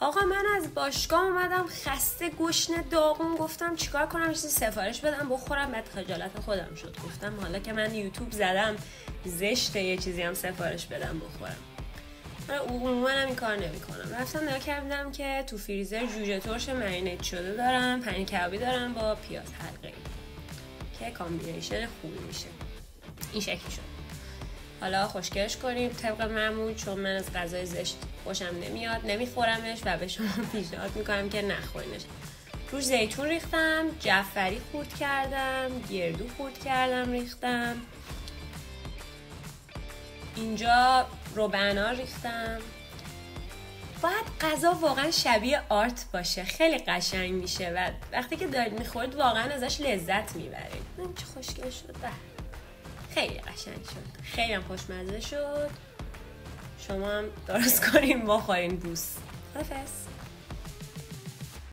آقا من از باشگاه اومدم خسته گشنه داغون، گفتم چیکار کنم چیزی سفارش بدم بخورم. بعد خجالت خودم شد، گفتم حالا که من یوتیوب زدم زشته یه چیزی هم سفارش بدم بخورم. عموما هم این کار نمی‌کنم. رفتم نگاه کردم که تو فریزر جوجه ترش مرینیت شده دارم، پنیر کبابی دارم با پیاز حلقه‌ای که کامبینیشن خوبی میشه. این شکلی شد. حالا خشکش کنیم طبق معمول، چون من از غذای زشت خوشم نمیاد، نمیخورمش و به شما پیشنهاد میکنم که نخورینش. روش زیتون ریختم، جعفری خورد کردم، گردو خورد کردم ریختم، اینجا روبنا ریختم. باید غذا واقعا شبیه آرت باشه، خیلی قشنگ میشه و وقتی که دارید میخورید واقعا ازش لذت میبرید. این چه خوشگل شد، خیلی قشنگ شد، خیلی هم خوشمزه شد. شما هم درست کنین بخورین. بوس. خدافظ.